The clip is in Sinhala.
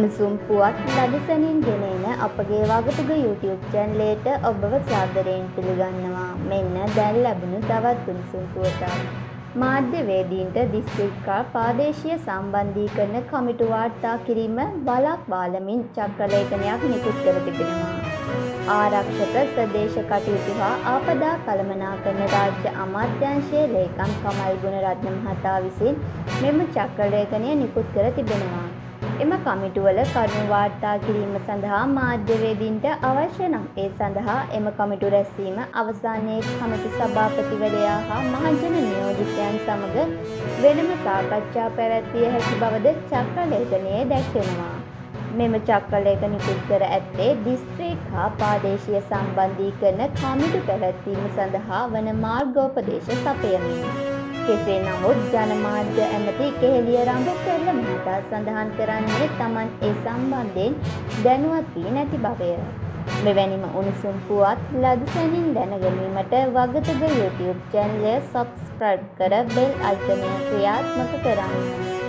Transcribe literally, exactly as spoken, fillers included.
උණුසුම් පුවත් ලදසැනින් ගෙන එන අපගේ වගතුග YouTube channel එකට ඔබව සාදරයෙන් පිළිගන්නවා. මෙන්න දැන් ලැබුණු තවත් උණුසුම් පුවතක්. මාධ්‍යවේදීන්ට දිස්ත්‍රික්ක ප්‍රාදේශීය සම්බන්ධීකරණ කමිටු වාර්තා කිරීම බලක් වාලමින් චක්‍රලේඛනයක් නිකුත් කර තිබෙනවා. ආරක්ෂක ප්‍රදේශ කටයුතු හා ආපදා කළමනාකරණ රාජ්‍ය අමාත්‍යාංශයේ ලේකම් කමල් ගුණරත්න මහතා විසින් මෙම චක්‍රලේඛනය නිකුත් කර තිබෙනවා. එම කමිටුවල කරුණු වාර්තා කිරීම සඳහා මාධ්‍යවේදීන්ට අවශ්‍ය නම් ඒ සඳහා එම කමිටු රැස්වීම අවසානයේ කමිටු සභාපතිවරයා හා මහජන නියෝජිතයන් සමග වෙනම සාකච්ඡා පැවැත්විය හැකි බවද චක්‍රලේඛනයේ දැක්වෙනවා. මෙම චක්‍රලේඛන නිකුත් කර ඇත්තේ දිස්ත්‍රික් හා ප්‍රාදේශීය සම්බන්ධීකරණ කමිටු පැවැත්වීම සඳහා වන මාර්ගෝපදේශ සපයමින්. කෙසේ නමුත් ජනමාධ්‍ය ඇමති කෙහෙලිය රඹුක්වැල්ල මහතා සඳහන් කරන්නේ Taman ඒ සම්බන්ධයෙන් දැනුවත් වී නැති බවය. මෙවැනිම උණුසුම් පුවත් ලදසැනින් දැනගැනීමට වගතුග YouTube channel එක subscribe කර bell icon එක ක්‍රියාත්මක කරන්න.